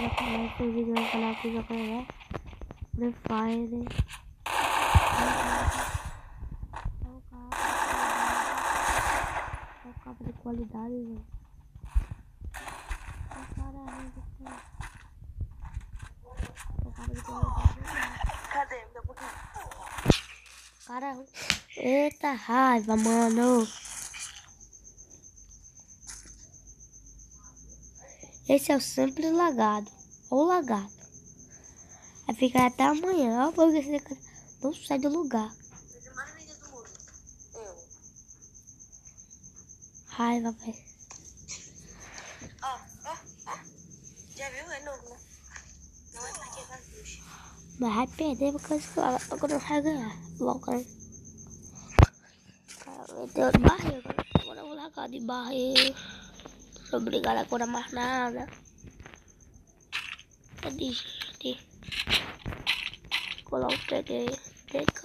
esse vídeo no canal aqui já né? Free Fire. É o cabo de qualidade, gente. Cadê? Deu um pouquinho. Cara, eita raiva, mano. Esse é o simples lagado. Ou lagado. Vai ficar até amanhã. Olha porque esse cara não sai do lugar. Mais mídia do mundo. Eu. Raiva, velho. Ó. Já viu? É novo, né? Não é porque vai puxa. Mas vai perder porque agora não vai ganhar. Logo, né? Meteu de barreira. Agora eu vou largar de barreira. Não sou obrigado agora a mais nada. É de gente. Logo peguei. Vem cá.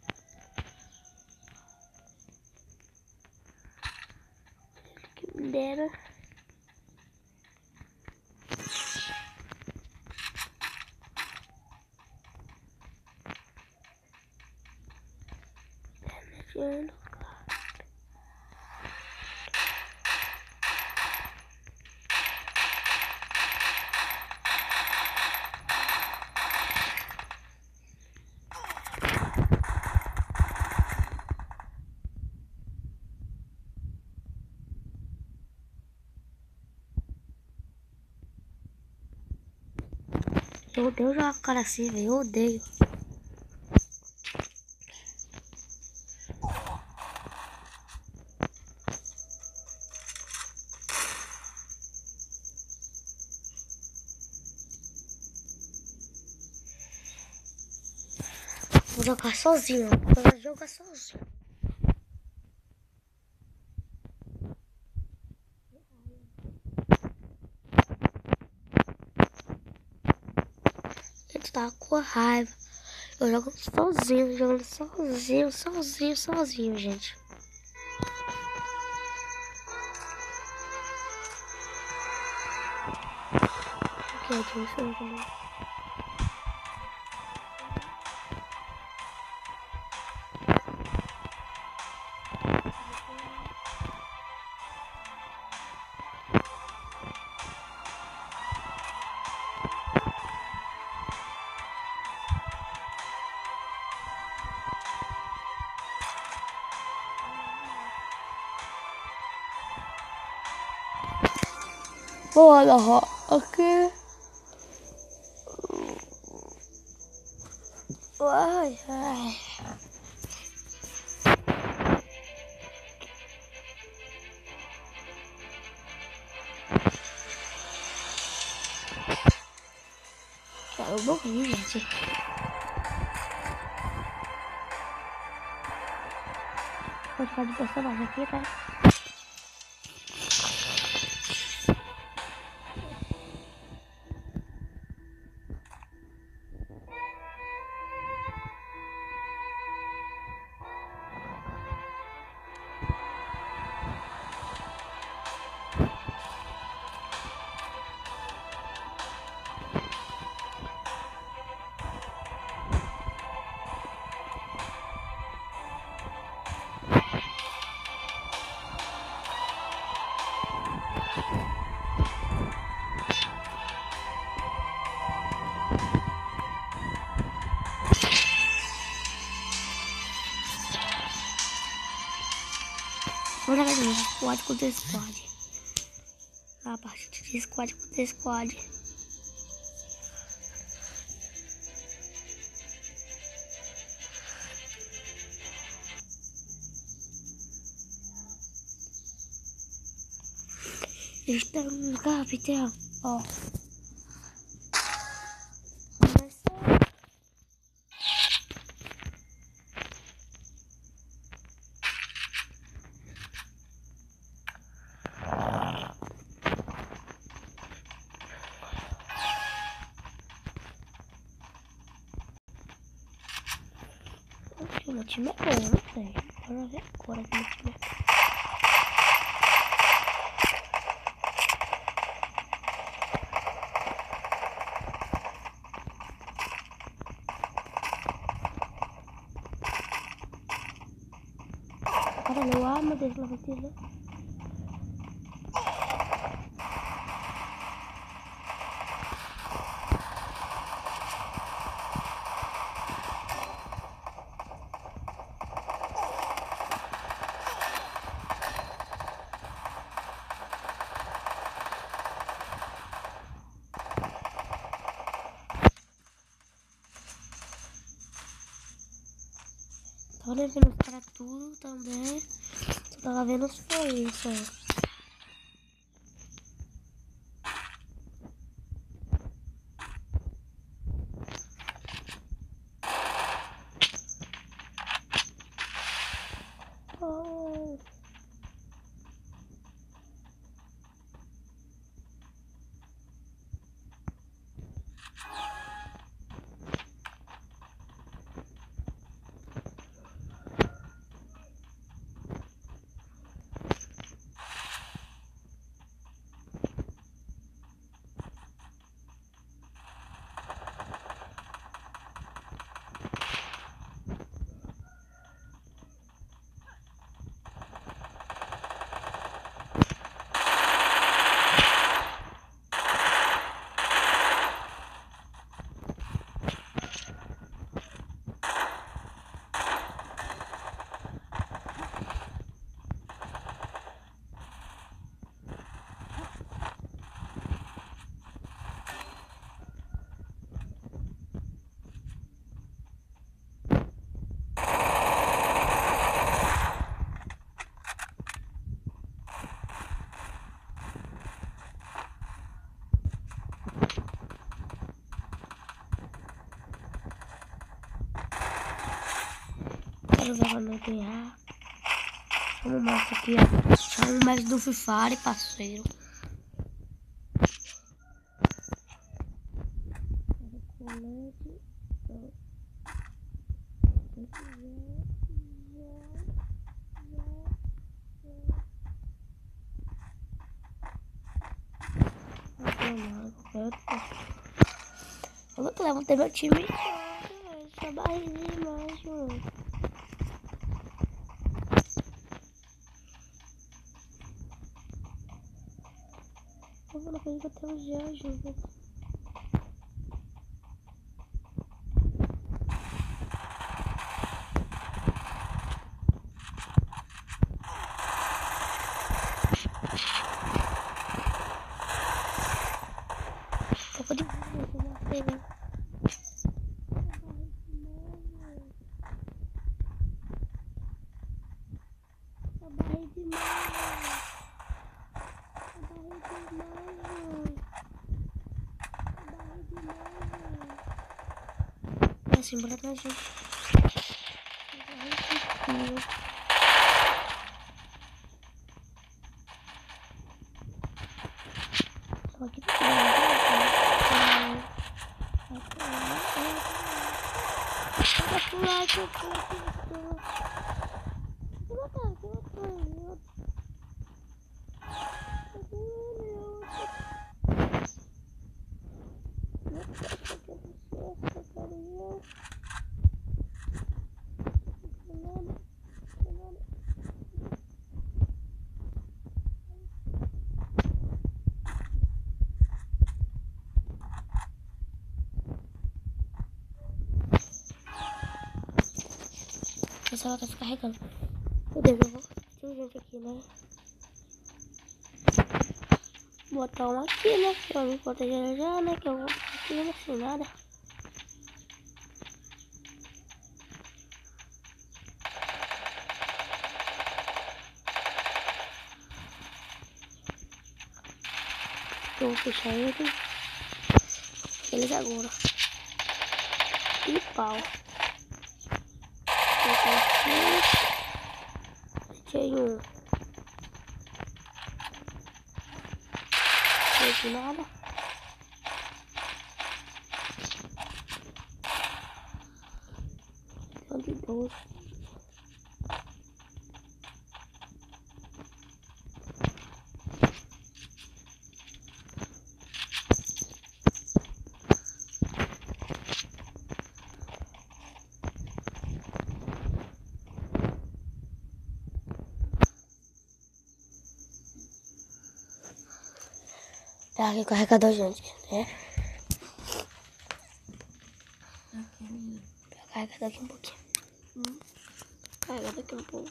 Que me dera. Eu odeio jogar com cara assim, velho. Eu odeio. Vou jogar sozinho. Vou jogar sozinho. Ele tá com raiva. Eu jogo sozinho, jogando sozinho, gente. Aqui, deixa eu ver também. Olha, aqui. Ai. Eu morri, gente. Vou ficar de personagem aqui, tá? Vamos jogar de novo. Squad contra squad. A parte de squad contra squad. Estamos no capitão. Ó. O meu time é bom, não sei. Bora ver agora que meu time é. valeu. Ah, meu Deus, ela vai ter, né? Tava vendo os caras tudo também. Só tava vendo os foguinhos só. Oh. Quero ver quando eu ganhar. Vamos mais aqui, ó. Vamos mais do Free Fire, parceiro. Falou que leva meu time. Só barriga demais, mano. Eu vou na frente que eu tenho já, gente. Só pode ver, assim, bora atrás, gente. Tô aqui pra essa ela tá se carregando. Meu Deus, eu vou. Tem gente aqui, né? Botar um aqui, né? Pra me proteger já, né? Que eu vou aqui sem nada. Eu vou fechar ele. Eles agora. E pau. Deixei um. Não de nada. São de 12. Tá aqui o carregador, gente, né? Vou carregar daqui um pouquinho. Carregar daqui um pouco.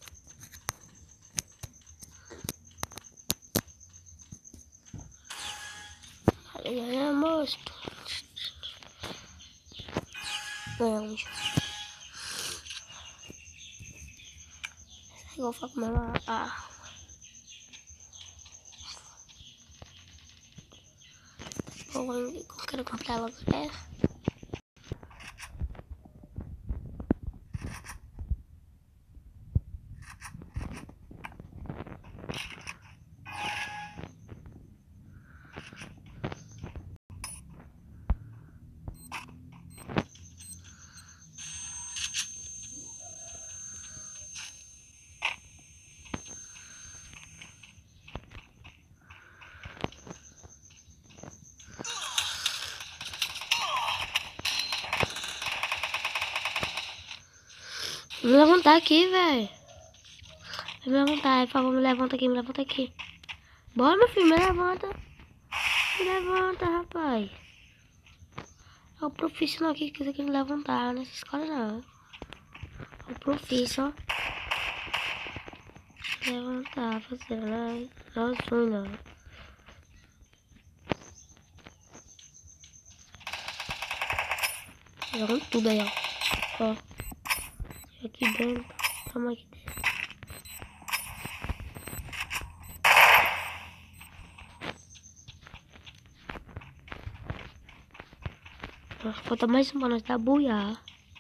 Aí, moço. Ganhamos. Eu vou falar com ela. Eu quero comprar logo essa. Me levantar aqui, velho. Me levantar, por favor, me levanta aqui. Bora, meu filho, me levanta. Me levanta, rapaz. É o profissional aqui que quiser me levantar nessa escola, não. É o profissional. Levantar, fazer, né? Não sou, não. Jogando tudo aí, ó. Aqui dentro. Toma aqui dentro. Falta mais uma, nós tá buiar.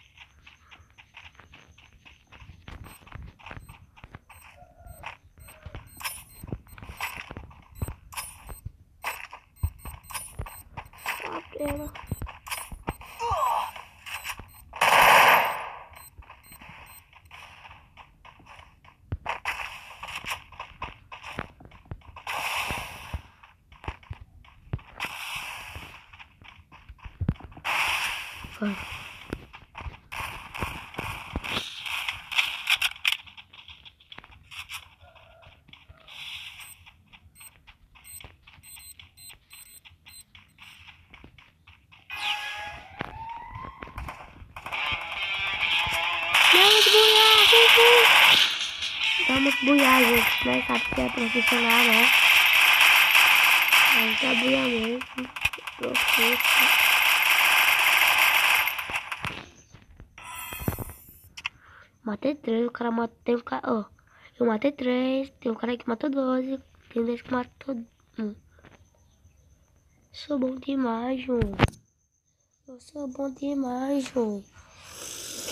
Ela. Vamos buiar, gente, né? Sabe que é profissional, né? Mas tá buiar mesmo. Profissional. Matei 3, o cara matou. Tem um cara. Ó, eu matei 3, tem um cara que matou 12, tem 10 que matou 1. Sou bom demais, João. Eu sou bom demais, João.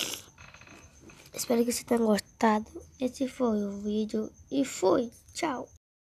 Espero que você tenha gostado. Esse foi o vídeo e fui. Tchau.